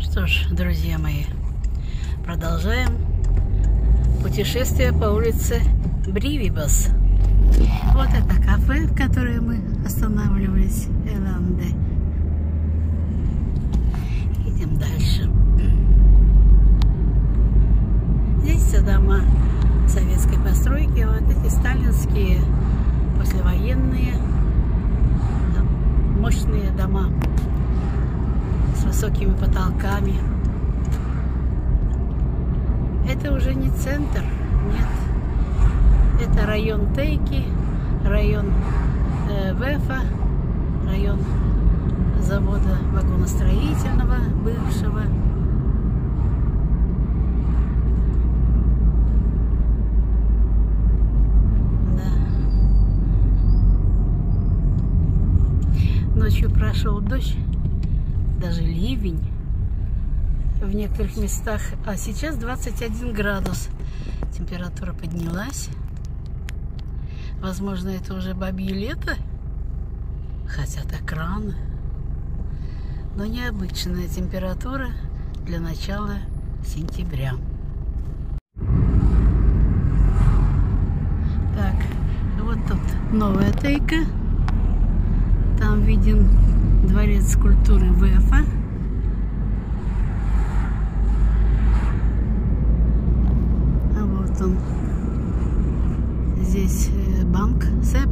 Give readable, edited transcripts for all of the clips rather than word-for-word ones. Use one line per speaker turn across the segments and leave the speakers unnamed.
что ж, друзья мои, продолжаем путешествие по улице Бривибас. Вот это кафе, в которое мы останавливались, Эланде. Идем дальше. Здесь все дома советской постройки, вот эти сталинские, послевоенные, мощные дома с высокими потолками. Это уже не центр, нет. Это район Тейки, район ВЭФа, район завода вагоностроительного бывшего. Да. Ночью прошел дождь, даже ливень в некоторых местах, а сейчас 21 градус. Температура поднялась. Возможно, это уже бабье лето, хотя так рано. Но необычная температура для начала сентября. Так, вот тут новая Тейка. Там виден дворец культуры ВЭФа. А вот он. Здесь банк СЭП.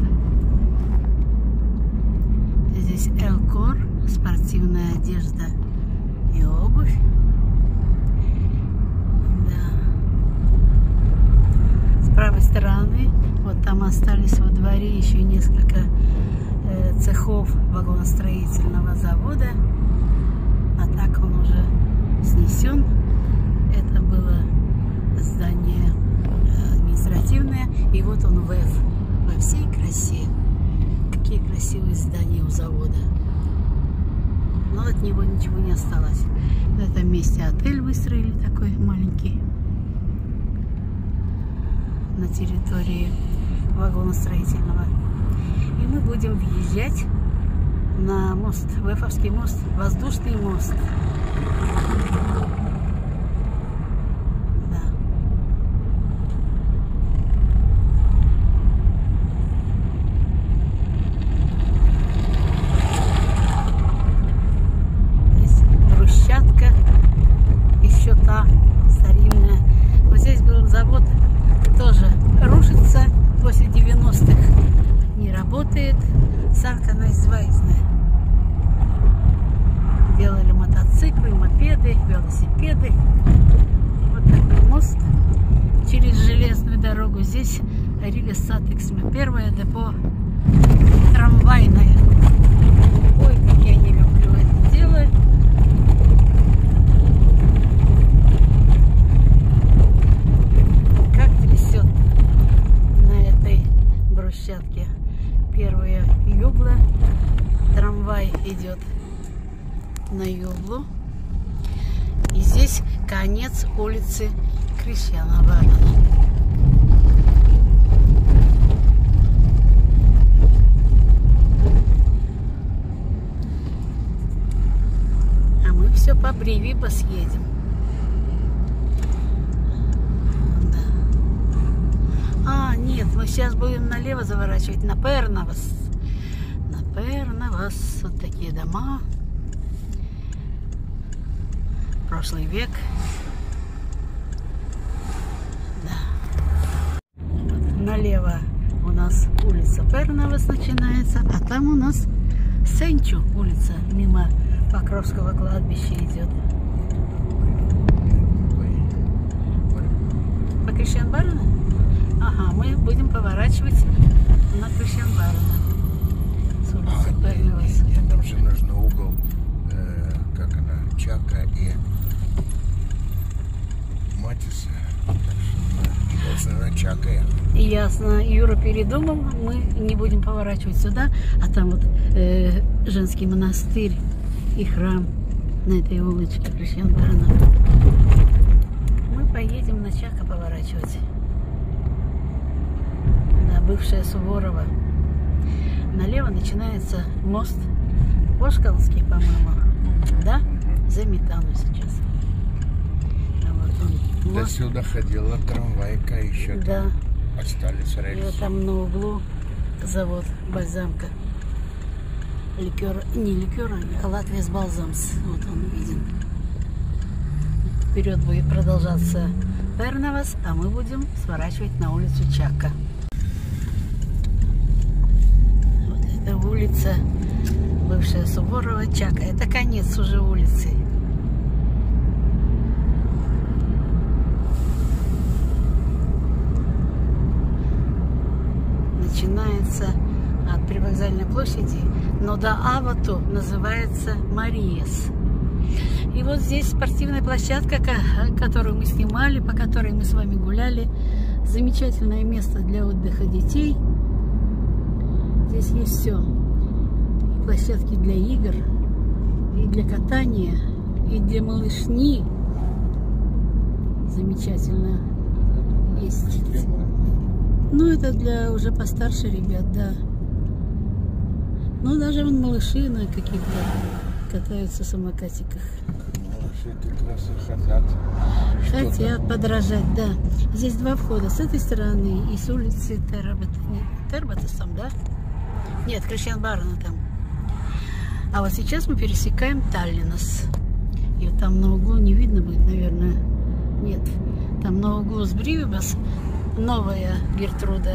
Здесь Элкор, спортивная одежда и обувь. Да. С правой стороны, вот там остались во дворе еще несколько цехов вагоностроительного завода. А так он уже снесен. Это было здание административное. И вот он ВЭФ во всей красе. Какие красивые здания у завода. Но от него ничего не осталось. В этом месте отель выстроили такой маленький на территории вагоностроительного. И мы будем въезжать на мост, ВЭФовский мост, воздушный мост. Да. Здесь брусчатка, еще та старинная. Вот здесь был завод, тоже рушится после 90-х. Не работает, санка наизвайзная. Делали мотоциклы, мопеды, велосипеды. Вот такой мост через железную дорогу. Здесь Рига Статексме, первое депо трамвайное. Ой, как я не люблю это дело. Как трясет на этой брусчатке. Первая югла, трамвай идет на юглу. И здесь конец улицы Кришьяна Варна. А мы все по Бривибас едем. Нет, мы сейчас будем налево заворачивать на Пернавас. На Пернавас. Вот такие дома. Прошлый век. Да. Вот налево у нас улица Пернавас начинается, а там у нас Сенчу улица мимо Покровского кладбища идет. По Кришьян-Барна? Ага, мы будем поворачивать на Кришьян-Барна с улицы Пернавас.
Нет, там же нужно угол, как она, Чака и Матиса. Должна на Чака.
Ясно. Юра передумал, мы не будем поворачивать сюда, а там вот женский монастырь и храм на этой улочке Кришьян-Барна. Мы поедем на Чака поворачивать. Бывшая Суворова. Налево начинается мост Пошкалский, по-моему, да? Заметано. сейчас. А вот он,
До
мост.
сюда ходила трамвайка, еще
Да.
там остались
И вот
рельсы.
там на углу завод бальзамка. Ликер, не ликер, а Латвия с Балзамс. Вот он виден. Вперед будет продолжаться Пернавас, а мы будем сворачивать на улицу Чака. Вот это улица, бывшая Суворова, Чака. Это конец уже улицы. Начинается от привокзальной площади, но до Авату называется Мариес. И вот здесь спортивная площадка, которую мы снимали, по которой мы с вами гуляли. Замечательное место для отдыха детей. Здесь есть все. И площадки для игр, и для катания, и для малышни. Замечательно есть. Ну, это для уже постарше ребят, да. Ну, даже вон малыши на каких-то катаются в самокатиках.
Малыши тут раз хотят.
Хотят подражать, да. Здесь два входа. С этой стороны и с улицы Тербатесом, да? Нет, Кришьян Барна там. А вот сейчас мы пересекаем Таллинас. И вот там на углу не видно будет, наверное. Нет. Там на углу с Бривибас новая Гертруда.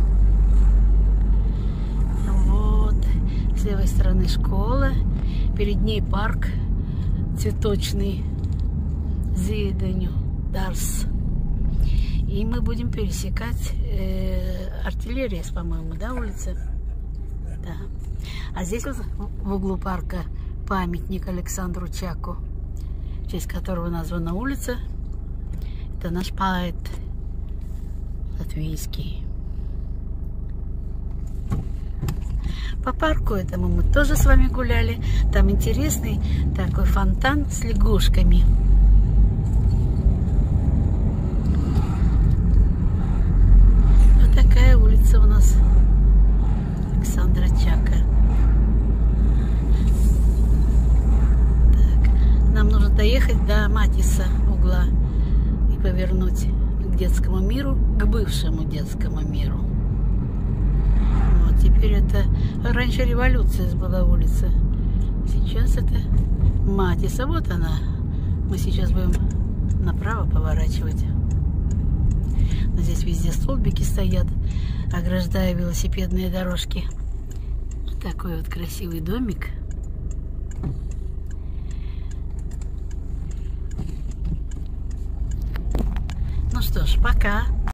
Вот. С левой стороны школа. Перед ней парк цветочный. Зейденю Дарс. И мы будем пересекать Артиллерия, по-моему, да, улица? Да. А здесь вот в углу парка памятник Александру Чаку, в честь которого названа улица. Это наш поэт латвийский. По парку этому мы тоже с вами гуляли. Там интересный такой фонтан с лягушками. Вот такая улица у нас Александра Чака. Так, нам нужно доехать до Матиса угла и повернуть к детскому миру, к бывшему детскому миру. Вот теперь это раньше Революция была улица. Сейчас это Матиса. Вот она. Мы сейчас будем направо поворачивать. Но здесь везде столбики стоят, ограждая велосипедные дорожки. Такой вот красивый домик. Ну что ж, пока.